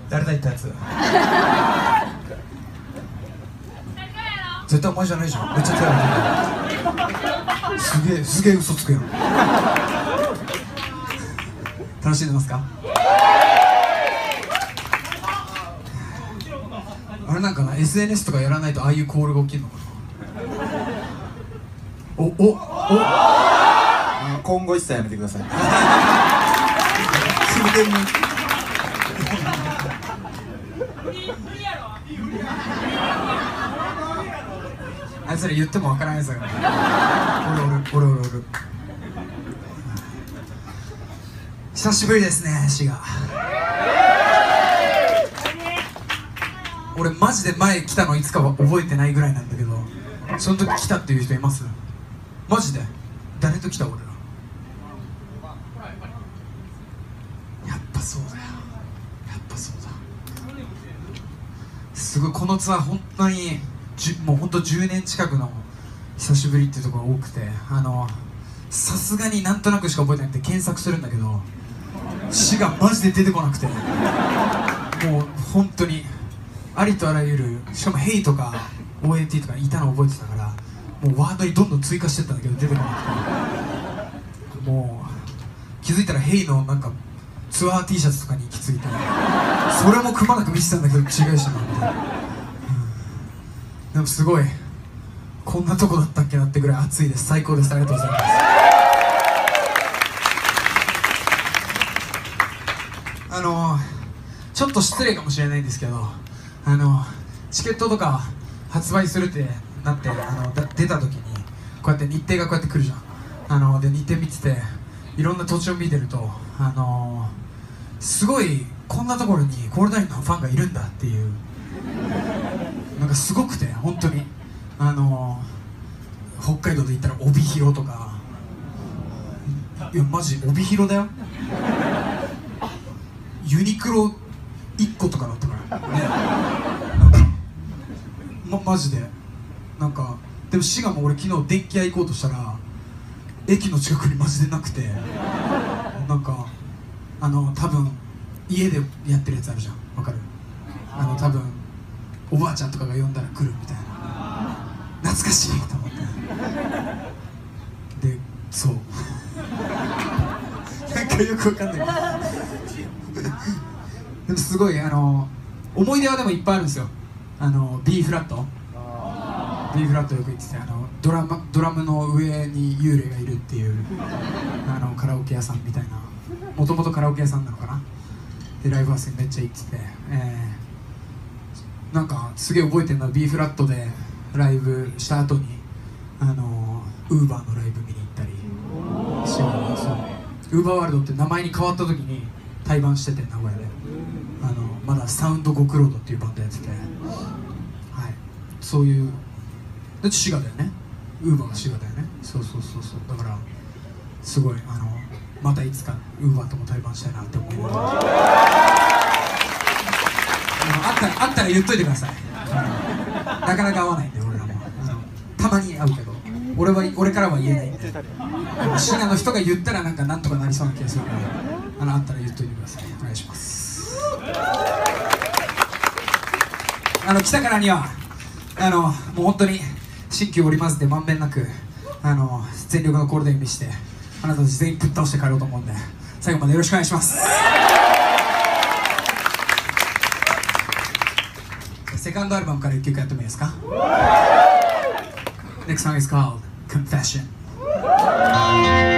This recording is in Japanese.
誰だ言ったやつ絶対お前じゃないじゃん。めっちゃ手挙げてる。すげえ嘘つくやん。楽しんでますか？あれなんかな、 SNS とかやらないとああいうコールが起きるのかな。 今後一切やめてください。 真剣にあいつら言ってもわからないやつだから。俺久しぶりですね、滋賀。俺マジで前来たのいつかは覚えてないぐらいなんだけど、その時来たっていう人います？マジで誰と来た？俺らやっぱそうだよ、やっぱそうだ。すごいこのツアー本当にもう本当10年近くの久しぶりっていうところが多くて、さすがになんとなくしか覚えてなくて検索するんだけど、滋賀マジで出てこなくて、もう本当にありとあらゆる、しかもヘイとか OAT とかいたの覚えてたから、もうワードにどんどん追加してったんだけど出てこなくて、もう気づいたらヘイのなんかツアー T シャツとかに行き着いて、それもくまなく見せたんだけど違いしなって、でもすごいこんなとこだったっけなってぐらい暑いです。最高です。ありがとうございます。ちょっと失礼かもしれないんですけど、チケットとか発売するってなって出た時にこうやって日程がこうやって来るじゃん。で日程見てていろんな土地を見てると、すごいこんなところにコールダインのファンがいるんだっていう、なんかすごくて、本当に北海道で言ったら帯広とか、いやマジ帯広だよ。ユニクロ1個とかだったからね。なんかマジでなんか、でも滋賀も俺昨日電気屋行こうとしたら駅の近くにマジでなくて、なんか多分家でやってるやつあるじゃん、わかる？多分おばあちゃんとかが呼んだら来るみたいな、懐かしいと思ってで、そうなんかよくわかんないでもすごい思い出はでもいっぱいあるんですよ。B フラットよく行ってて、ドラムの上に幽霊がいるっていうカラオケ屋さんみたいな、もともとカラオケ屋さんなのかな。でライブハウスにめっちゃ行ってて、なんかすげえ覚えてるのは B フラットでライブした後にウーバーのライブ見に行ったりして、ウーバーワールドって名前に変わった時に対バンしてて、名古屋でまだサウンドゴクロードっていうバンドやってて、はい、そういう、だって滋賀だよね、ウーバーが滋賀だよね。そうだからすごいまたいつかウーバーとも対バンしたいなって思いながら、あったら言っといてください。なかなか会わないんで俺らもたまに会うけど、俺からは言えないんで、滋賀の人が言ったらなんとかなりそうな気がするから、あったら言っといてください。お願いします。来たからにはもう本当に新旧織り交ぜてまんべんなく全力のコールデン見して、あなたたち全員ぶっ倒して帰ろうと思うんで、最後までよろしくお願いします。セカンドアルバムから1曲やってもいいですか？ Next song is called Confession.